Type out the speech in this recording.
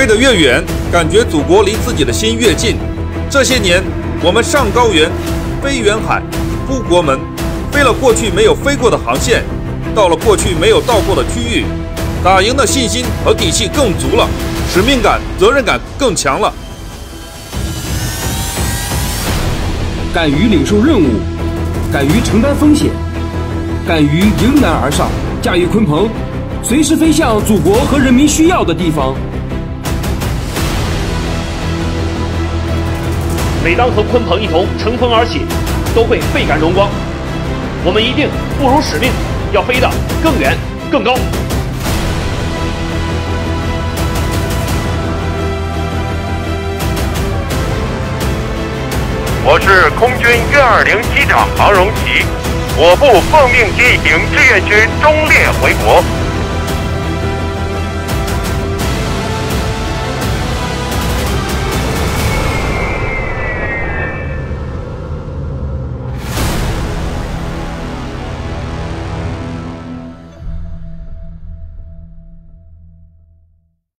得越远，感觉祖国离自己的心越近。这些年，我们上高原，飞远海，出国门，飞了过去没有飞过的航线，到了过去没有到过的区域，打赢的信心和底气更足了，使命感、责任感更强了。 敢于领受任务，敢于承担风险，敢于迎难而上，驾驭鲲鹏，随时飞向祖国和人民需要的地方。 每当和鲲鹏一同乘风而起，都会倍感荣光。我们一定不辱使命，要飞得更远更高。 我是空军运20机长杭荣奇，我部奉命接应志愿军忠烈回国。